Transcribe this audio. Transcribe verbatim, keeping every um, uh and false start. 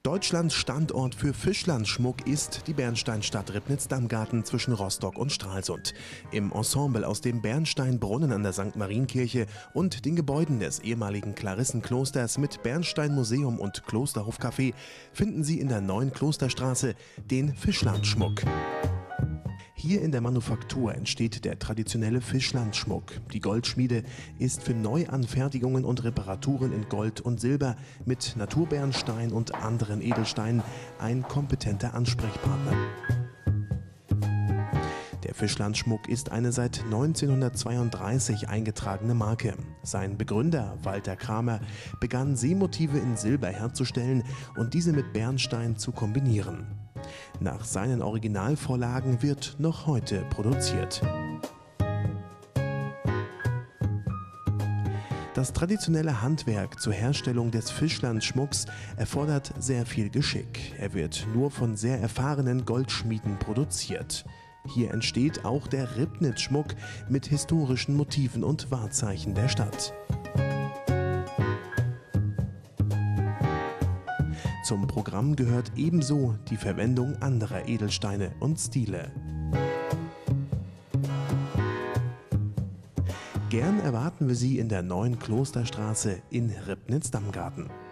Deutschlands Standort für Fischlandschmuck ist die Bernsteinstadt Ribnitz-Damgarten zwischen Rostock und Stralsund. Im Ensemble aus dem Bernsteinbrunnen an der Sankt Marienkirche und den Gebäuden des ehemaligen Klarissenklosters mit Bernsteinmuseum und Klosterhofcafé finden Sie in der neuen Klosterstraße den Fischlandschmuck. Hier in der Manufaktur entsteht der traditionelle Fischlandschmuck. Die Goldschmiede ist für Neuanfertigungen und Reparaturen in Gold und Silber mit Naturbernstein und anderen Edelsteinen ein kompetenter Ansprechpartner. Der Fischlandschmuck ist eine seit neunzehnhundertzweiunddreißig eingetragene Marke. Sein Begründer Walter Kramer begann Seemotive in Silber herzustellen und diese mit Bernstein zu kombinieren. Nach seinen Originalvorlagen wird noch heute produziert. Das traditionelle Handwerk zur Herstellung des Fischlandschmucks erfordert sehr viel Geschick. Er wird nur von sehr erfahrenen Goldschmieden produziert. Hier entsteht auch der Ribnitz-Schmuck mit historischen Motiven und Wahrzeichen der Stadt. Zum Programm gehört ebenso die Verwendung anderer Edelsteine und Stile. Gern erwarten wir Sie in der neuen Klosterstraße in Ribnitz-Damgarten.